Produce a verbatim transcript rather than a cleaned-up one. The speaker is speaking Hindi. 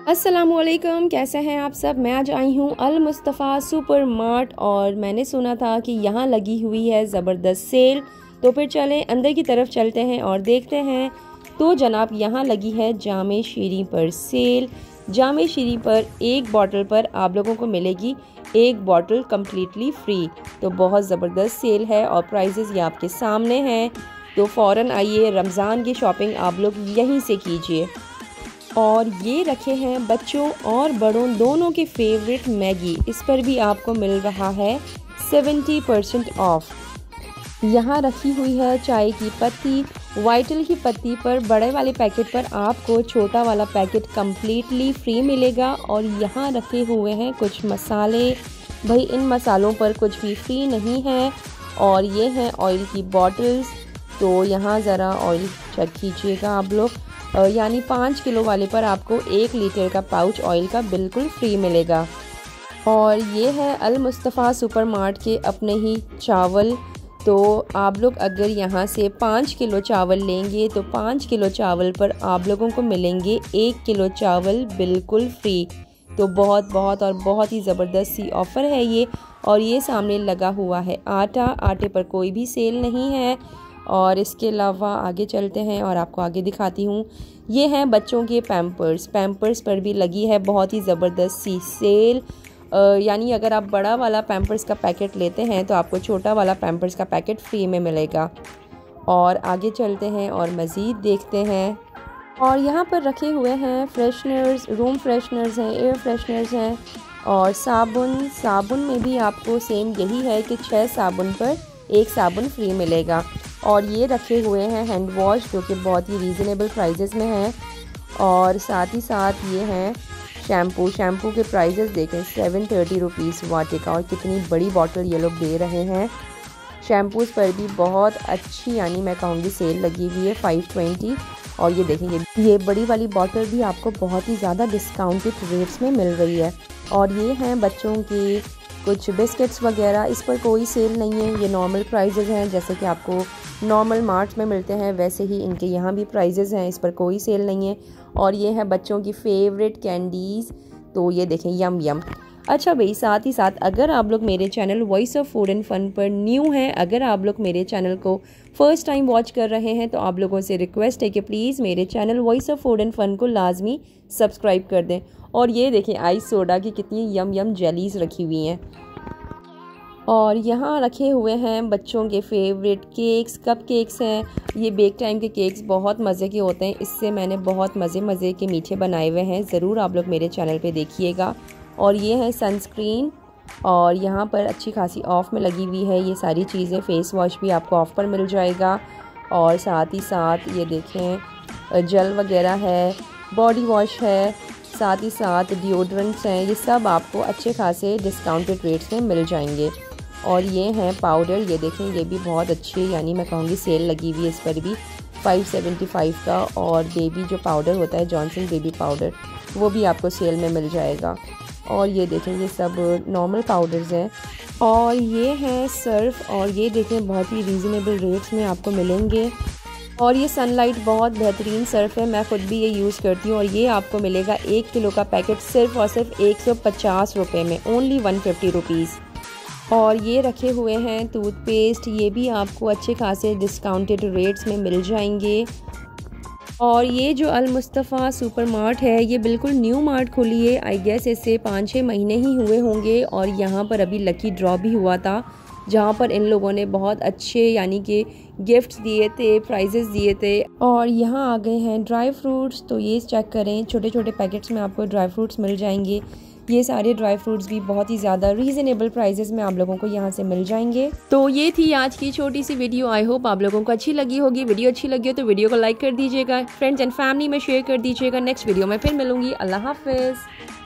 अस्सलामुअलैकुम, कैसे हैं आप सब। मैं आज आई हूँ अल मुस्तफ़ा सुपर मार्ट और मैंने सुना था कि यहाँ लगी हुई है ज़बरदस्त सेल। तो फिर चलें अंदर की तरफ चलते हैं और देखते हैं। तो जनाब यहाँ लगी है जामे शीरी पर सेल। जामे शीरी पर एक बॉटल पर आप लोगों को मिलेगी एक बॉटल कम्प्लीटली फ्री। तो बहुत ज़बरदस्त सेल है और प्राइजेज़ ये आपके सामने हैं। तो फ़ौरन आइए, रमज़ान की शॉपिंग आप लोग यहीं से कीजिए। और ये रखे हैं बच्चों और बड़ों दोनों के फेवरेट मैगी। इस पर भी आपको मिल रहा है सेवेंटी परसेंट ऑफ। यहाँ रखी हुई है चाय की पत्ती। वाइटल की पत्ती पर बड़े वाले पैकेट पर आपको छोटा वाला पैकेट कम्प्लीटली फ्री मिलेगा। और यहाँ रखे हुए हैं कुछ मसाले। भाई इन मसालों पर कुछ भी फ्री नहीं है। और ये हैं ऑयल की बॉटल्स। तो यहाँ ज़रा ऑयल चेक कीजिएगा आप लोग, यानी पाँच किलो वाले पर आपको एक लीटर का पाउच ऑयल का बिल्कुल फ्री मिलेगा। और ये है अल मुस्तफ़ा सुपर मार्ट के अपने ही चावल। तो आप लोग अगर यहाँ से पाँच किलो चावल लेंगे तो पाँच किलो चावल पर आप लोगों को मिलेंगे एक किलो चावल बिल्कुल फ्री। तो बहुत बहुत और बहुत ही ज़बरदस्त सी ऑफ़र है ये। और ये सामने लगा हुआ है आटा। आटे पर कोई भी सेल नहीं है। और इसके अलावा आगे चलते हैं और आपको आगे दिखाती हूँ। ये हैं बच्चों के पैम्पर्स। पैम्पर्स पर भी लगी है बहुत ही ज़बरदस्त सी सेल। यानी अगर आप बड़ा वाला पैम्पर्स का पैकेट लेते हैं तो आपको छोटा वाला पैम्पर्स का पैकेट फ्री में मिलेगा। और आगे चलते हैं और मज़ीद देखते हैं। और यहाँ पर रखे हुए हैं फ्रेशनर्स, रूम फ्रेशनर्स हैं, एयर फ्रेशनर्स हैं और साबुन। साबुन में भी आपको सेम यही है कि छः साबुन पर एक साबुन फ्री मिलेगा। और ये रखे हुए हैं हैंड वॉश जो कि बहुत ही रीज़नेबल प्राइजेज़ में हैं। और साथ ही साथ ये हैं शैम्पू। शैम्पू के प्राइजेज़ देखें, सेवन थर्टी रुपीज़ वाटे का। और कितनी बड़ी बॉटल ये लोग दे रहे हैं। शैम्पूज़ पर भी बहुत अच्छी, यानी मैं कहूँगी सेल लगी हुई है, फाइव ट्वेंटी। और ये देखें, ये ये बड़ी वाली बॉटल भी आपको बहुत ही ज़्यादा डिस्काउंटेड रेट्स में मिल रही है। और ये हैं बच्चों की कुछ बिस्किट्स वगैरह, इस पर कोई सेल नहीं है। ये नॉर्मल प्राइजेज़ हैं, जैसे कि आपको नॉर्मल मार्ट में मिलते हैं वैसे ही इनके यहाँ भी प्राइजेज़ हैं। इस पर कोई सेल नहीं है। और ये है बच्चों की फेवरेट कैंडीज़। तो ये देखें, यम यम। अच्छा भाई, साथ ही साथ अगर आप लोग मेरे channel voice of food and fun पर न्यू हैं, अगर आप लोग मेरे चैनल को फ़र्स्ट टाइम वॉच कर रहे हैं तो आप लोगों से रिक्वेस्ट है कि प्लीज़ मेरे channel voice of food and fun को लाजमी सब्सक्राइब कर दें। और ये देखें आइस सोडा की कितनी यम यम जेलीज़ रखी हुई हैं। और यहाँ रखे हुए हैं बच्चों के फेवरेट केक्स, कप केक्स हैं। ये बेक टाइम के केक्स बहुत मज़े के होते हैं। इससे मैंने बहुत मज़े मज़े के मीठे बनाए हुए हैं, ज़रूर आप लोग मेरे चैनल पे देखिएगा। और ये है सनस्क्रीन। और यहाँ पर अच्छी खासी ऑफ़ में लगी हुई है ये सारी चीज़ें। फ़ेस वॉश भी आपको ऑफ़ पर मिल जाएगा। और साथ ही साथ ये देखें जेल वगैरह है, बॉडी वॉश है, साथ ही साथ डिओड्रेंट्स हैं। ये सब आपको अच्छे खासे डिस्काउंटेड रेट्स में मिल जाएंगे। और ये हैं पाउडर। ये देखें, ये भी बहुत अच्छी, यानी मैं कहूँगी सेल लगी हुई है इस पर भी, फाइव सेवेंटी फाइव का। और बेबी जो पाउडर होता है, जॉनसन बेबी पाउडर, वो भी आपको सेल में मिल जाएगा। और ये देखें, ये सब नॉर्मल पाउडर्स हैं। और ये हैं सर्फ। और ये देखें बहुत ही रीज़नेबल रेट्स में आपको मिलेंगे। और ये सनलाइट बहुत बेहतरीन सर्फ है, मैं ख़ुद भी ये यूज़ करती हूँ। और ये आपको मिलेगा एक किलो का पैकेट सिर्फ और सिर्फ एक सौ पचास रुपये में, ओनली वन फिफ्टी रुपीज़। और ये रखे हुए हैं टूथपेस्ट। ये भी आपको अच्छे खासे डिस्काउंटेड रेट्स में मिल जाएंगे। और ये जो अल मुस्तफ़ा सुपर मार्ट है, ये बिल्कुल न्यू मार्ट खुली है। आई गेस इससे पाँच छः महीने ही हुए होंगे। और यहाँ पर अभी लकी ड्रॉ भी हुआ था, जहाँ पर इन लोगों ने बहुत अच्छे, यानी कि गिफ्ट्स दिए थे, प्राइजेस दिए थे। और यहाँ आ गए हैं ड्राई फ्रूट्स। तो ये चेक करें, छोटे छोटे पैकेट्स में आपको ड्राई फ्रूट्स मिल जाएंगे। ये सारे ड्राई फ्रूट्स भी बहुत ही ज़्यादा रीज़नेबल प्राइजेस में आप लोगों को यहाँ से मिल जाएंगे। तो ये थी आज की छोटी सी वीडियो। आई होप आप लोगों को अच्छी लगी होगी। वीडियो अच्छी लगी हो तो वीडियो को लाइक कर दीजिएगा, फ्रेंड्स एंड फैमिली में शेयर कर दीजिएगा। नेक्स्ट वीडियो में फिर मिलूंगी। अल्लाह हाफिज़।